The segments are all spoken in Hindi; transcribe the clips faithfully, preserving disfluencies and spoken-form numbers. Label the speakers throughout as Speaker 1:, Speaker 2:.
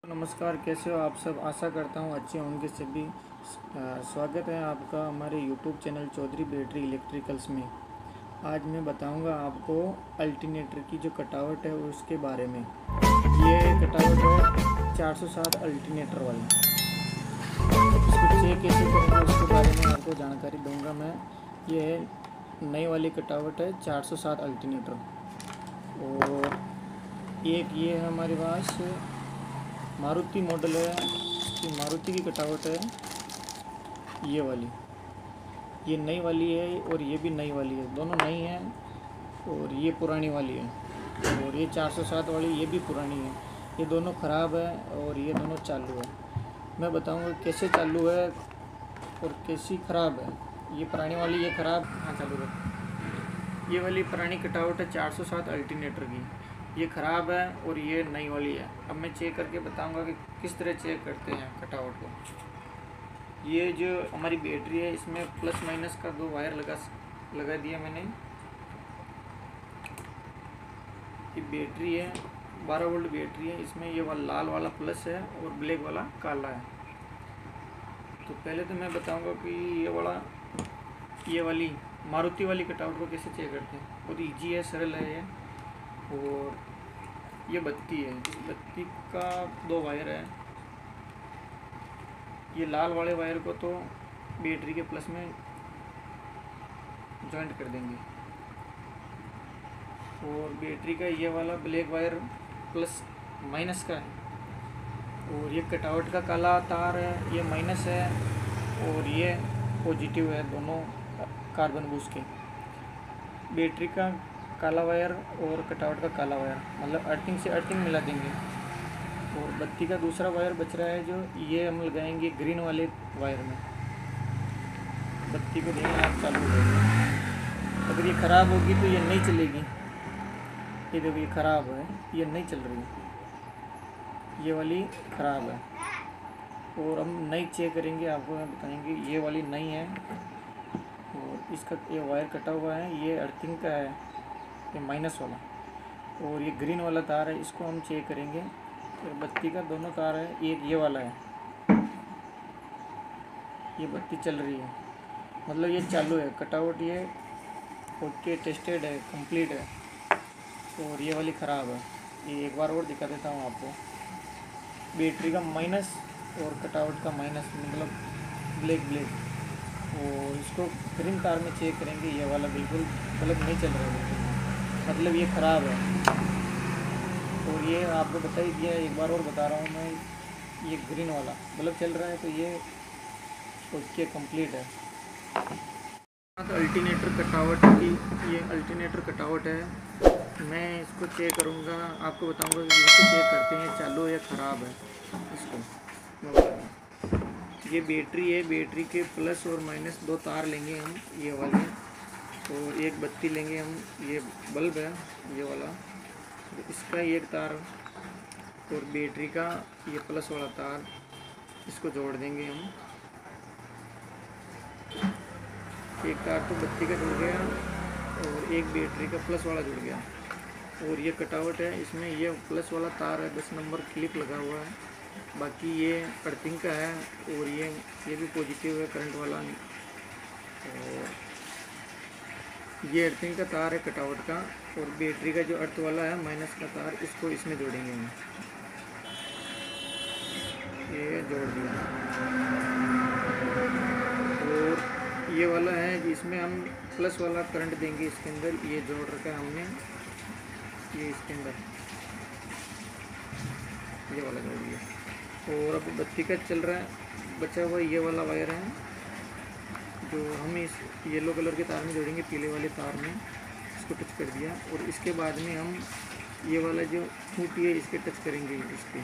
Speaker 1: नमस्कार, कैसे हो आप सब। आशा करता हूँ अच्छे होंगे सभी। अ, स्वागत है आपका हमारे YouTube channel Chaudhary battery electricals में। आज मैं बताऊंगा आपको अल्टरनेटर की जो कटावट है उसके बारे में। ये कटावट है चार सौ सात अल्टरनेटर वाली। इसको चेक कैसे करेंगे उसके बारे में आपको जानकारी दूंगा मैं। ये है नई वाली कटावट है चार सौ सात अल्टरनेटर। और एक ये है हमारे पास मारुति मॉडल है, ये मारुति की कटावट है ये वाली। ये नई वाली है और ये भी नई वाली है, दोनों नई हैं। और ये पुरानी वाली है और ये चार सौ सात वाली ये भी पुरानी है। ये दोनों ख़राब है और ये दोनों चालू है। मैं बताऊंगा कैसे चालू है और कैसी ख़राब है। ये पुरानी वाली ये ख़राब, हाँ चालू है। ये वाली पुरानी कटावट है चार सौ सात अल्टरनेटर की, ये ख़राब है और ये नई वाली है। अब मैं चेक करके बताऊंगा कि किस तरह चेक करते हैं कटावट को। ये जो हमारी बैटरी है इसमें प्लस माइनस का दो वायर लगा लगा दिया मैंने। ये बैटरी है बारह वोल्ट बैटरी है, इसमें ये वाला लाल वाला प्लस है और ब्लैक वाला काला है। तो पहले तो मैं बताऊंगा कि ये वाला ये वाली मारुति वाली कटावट को कैसे चेक करते हैं। बहुत ईजी है, सरल है ये। और ये बत्ती है, इस बत्ती का दो वायर है। ये लाल वाले वायर को तो बैटरी के प्लस में जॉइंट कर देंगे और बैटरी का ये वाला ब्लैक वायर प्लस माइनस का है। और ये कटावट का काला तार है, ये माइनस है और ये पॉजिटिव है, दोनों कार्बन बूस्ट के। बैटरी का काला वायर और कटावट का काला वायर, मतलब अर्थिंग से अर्थिंग मिला देंगे। और बत्ती का दूसरा वायर बच रहा है जो ये हम लगाएंगे ग्रीन वाले वायर में। बत्ती को देंगे आप, चालू हो जाएगी। अगर ये ख़राब होगी तो ये नहीं चलेगी। ये देखो ये ख़राब है, ये नहीं चल रही, ये वाली ख़राब है। और हम नई चेक करेंगे, आपको बताएंगे। ये वाली नई है और इसका ये वायर कटा हुआ है, ये अर्थिंग का है, ये माइनस वाला। और ये ग्रीन वाला तार है, इसको हम चेक करेंगे। तो बत्ती का दोनों तार है, एक ये वाला है, ये बत्ती चल रही है, मतलब ये चालू है। कटावट ये ओके, टेस्टेड है, कंप्लीट है। और ये वाली ख़राब है। ये एक बार और दिखा देता हूँ आपको। बैटरी का माइनस और कटावट का माइनस, मतलब ब्लैक ब्लैक। और इसको ग्रीन तार में चेक करेंगे। ये वाला बिल्कुल बल्ब नहीं चल रहा है, मतलब ये ख़राब है। और ये आपको बता ही दिया, एक बार और बता रहा हूँ मैं। ये ग्रीन वाला बल्ब चल रहा है तो ये ओके कंप्लीट है। तो अल्टरनेटर कटावट की, ये अल्टरनेटर कटावट है। मैं इसको चेक करूँगा, आपको बताऊँगा कि कैसे चेक करते हैं चालू है या ख़राब है। इसको ये बैटरी है, बैटरी के प्लस और माइनस दो तार लेंगे हम, ये वाले। और एक बत्ती लेंगे हम, ये बल्ब है ये वाला, इसका एक तार और बैटरी का ये प्लस वाला तार, इसको जोड़ देंगे हम। एक तार तो बत्ती का जुड़ गया और एक बैटरी का प्लस वाला जुड़ गया। और ये कटावट है, इसमें ये प्लस वाला तार है, दस नंबर क्लिप लगा हुआ है। बाकी ये अर्थिंग का है और ये ये भी पॉजिटिव है, करंट वाला। और ये अर्थिंग का तार है कटावट का। और बैटरी का जो अर्थ वाला है माइनस का तार, इसको इसमें जोड़ेंगे हम। ये जोड़ दिया। और ये वाला है जिसमें हम प्लस वाला करंट देंगे इसके अंदर, ये जोड़ रखा है हमने, ये इसके अंदर ये वाला जोड़ दिया। और अब बत्ती का चल रहा है, बचा हुआ ये वाला वायर है जो हम इस येलो कलर के तार में जोड़ेंगे, पीले वाले तार में। इसको टच कर दिया और इसके बाद में हम ये वाला जो खूंटी है इसके टच करेंगे। इसके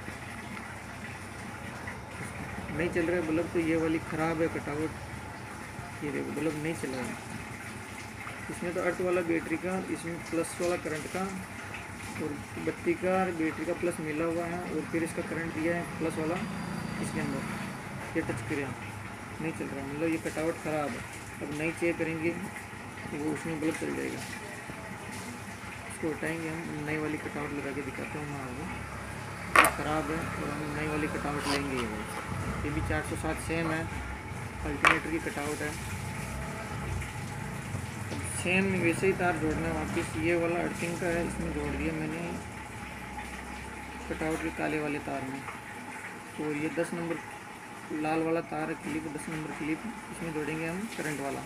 Speaker 1: नहीं चल रहा है बल्ब, तो ये वाली ख़राब है कटावट। ये देखो बल्ब नहीं चल रहा है। इसमें तो अर्थ वाला बैटरी का, इसमें प्लस वाला करंट का, और बत्ती का बैटरी का प्लस मिला हुआ है। और फिर इसका करंट दिया है प्लस वाला इसके अंदर, ये टच किया, नहीं चल रहा, मतलब ये कटावट ख़राब है। अब नई चेक करेंगे तो वो उसमें बल्ब चल जाएगा। इसको हटाएंगे हम, नई वाली कटावट लगा के दिखाता हूँ मैं आपको। थोड़ी ख़राब है तो हम नई वाली कटावट लेंगे। ये भाई ये भी चार सौ सात सेम है, अल्टरनेटर की कटावट है। अब सेम वैसे ही तार जोड़ना है वापस। ये वाला अर्थिंग का है, इसमें जोड़ दिया मैंने कटावट के काले वाले तार में। और ये दस नंबर लाल वाला तार है, क्लिप दस नंबर क्लिप, इसमें जोड़ेंगे हम करंट वाला।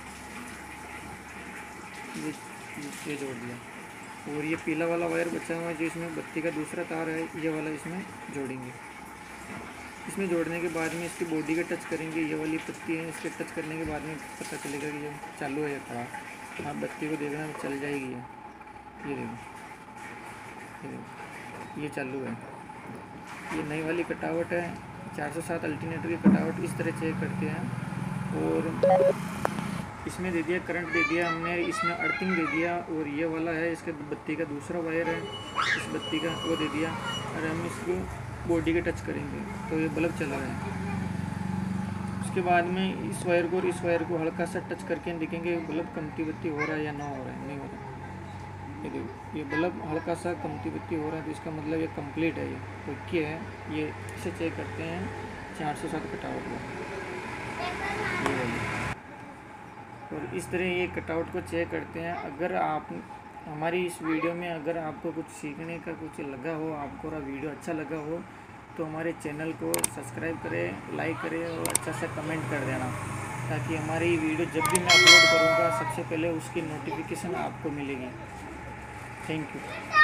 Speaker 1: ये ये जोड़ दिया। और ये पीला वाला वायर बचा हुआ है जो इसमें बत्ती का दूसरा तार है, ये वाला इसमें जोड़ेंगे। इसमें जोड़ने के बाद में इसकी बॉडी का टच करेंगे। ये वाली पत्ती है, इसके टच करने के बाद में पता चलेगा कि ये चालू है या खराब। आप बत्ती को देखना चल जाएगी। ये ये देखो, ये देखो ये चालू है। ये नई वाली कटावट है, चार सौ सात अल्टरनेटर की कटावट इस तरह चेक करते हैं। और इसमें दे दिया करंट दे दिया हमने, इसमें अर्थिंग दे दिया। और ये वाला है इसके बत्ती का दूसरा वायर है, इस बत्ती का वो दे दिया। और हम इसको बॉडी के टच करेंगे तो ये बल्ब चला रहा है। उसके बाद में इस वायर को और इस वायर को हल्का सा टच करके देखेंगे बल्ब कमती बत्ती हो रहा है या ना हो रहा है, नहीं हो रहा है। ये देखो ये बल्ब हल्का सा कमती बत्ती हो रहा है तो इसका मतलब ये कंप्लीट है, ये ओके है। ये इसे चेक करते हैं चार सौ सात कटावट को, ये वाली। और इस तरह ये कटआउट को चेक करते हैं। अगर आप हमारी इस वीडियो में अगर आपको कुछ सीखने का कुछ लगा हो, आपको वीडियो अच्छा लगा हो, तो हमारे चैनल को सब्सक्राइब करें, लाइक करें और अच्छा सा कमेंट कर देना, ताकि हमारी वीडियो जब भी मैं अपलोड करूँगा सबसे पहले उसकी नोटिफिकेशन आपको मिलेगी। Thank you.